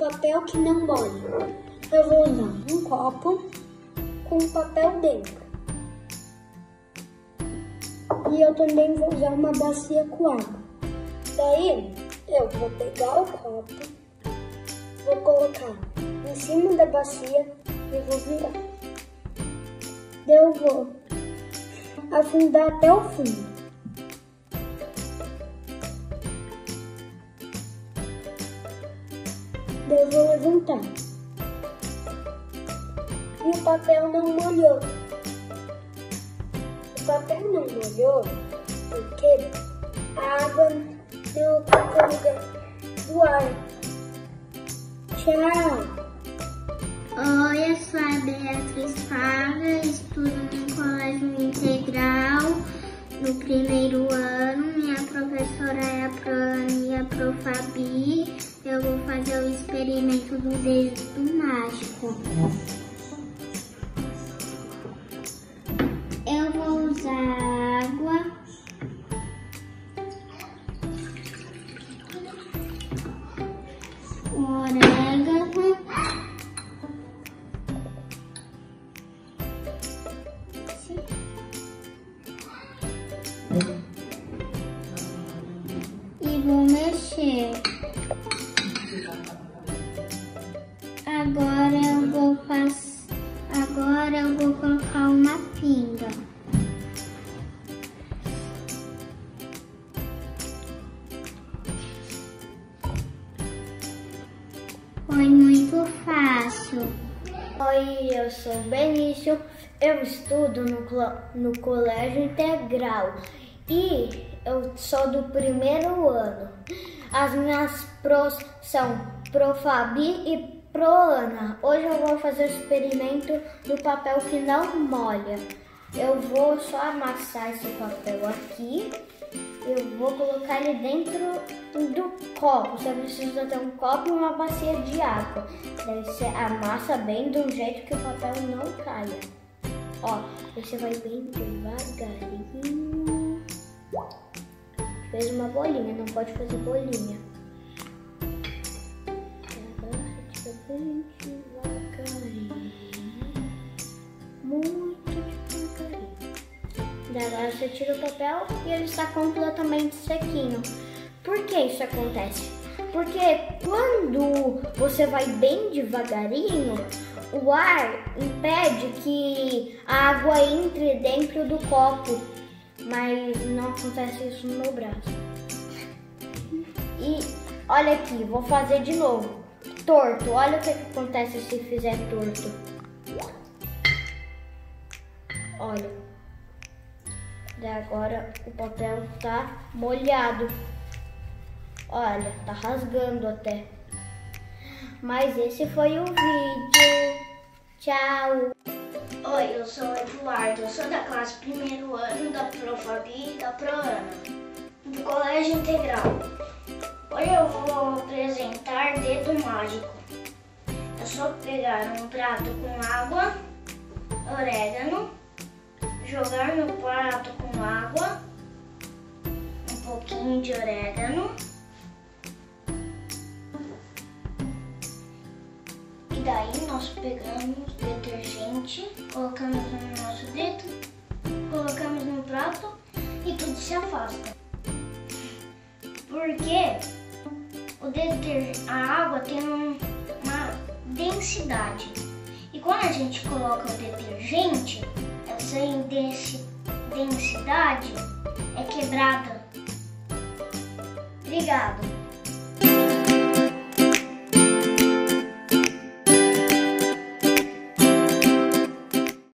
papel que não molha. Eu vou usar um copo com papel dentro. E eu também vou usar uma bacia com água. Daí, eu vou pegar o copo, vou colocar em cima da bacia e vou virar. Daí eu vou afundar até o fundo. Daí eu vou levantar. E o papel não molhou. O papel não molhou porque a água não ocupou o lugar do ar. Tchau! Oi, eu sou a Beatriz Fávia, estudo no Colégio Integral, no primeiro ano. Minha professora é a Proana e a Profabi. Eu vou fazer o experimento do dedo mágico. Eu vou usar água, orégano, e vou mexer. Agora eu vou colocar uma pinga. Foi muito fácil. Oi, eu sou o Benício, eu estudo no Colégio Integral e eu sou do primeiro ano. As minhas pros são Profabi e Proana. Hoje eu vou fazer o experimento do papel que não molha. Eu vou só amassar esse papel aqui. Eu vou colocar ele dentro do copo. Você precisa ter um copo e uma bacia de água. Daí você amassa bem de um jeito que o papel não caia. Ó, você vai bem devagarinho. Fez uma bolinha, não pode fazer bolinha. Bem devagarinho. Muito devagarinho. Agora você tira o papel e ele está completamente sequinho. Por que isso acontece? Porque quando você vai bem devagarinho, o ar impede que a água entre dentro do copo. Mas não acontece isso no meu braço. E olha aqui, vou fazer de novo. Torto, olha o que acontece se fizer torto. Olha. E agora o papel tá molhado. Olha, tá rasgando até. Mas esse foi o vídeo. Tchau! Oi, eu sou o Eduardo, eu sou da classe primeiro ano da Profabi e da Proana, do Colégio Integral. Hoje eu vou apresentar dedo mágico. É só pegar um prato com água, orégano, jogar no prato com água, um pouquinho de orégano e daí nós pegamos detergente, colocamos no nosso dedo, colocamos no prato e tudo se afasta. Porque a água tem uma densidade. E quando a gente coloca o detergente, essa densidade é quebrada. Obrigado.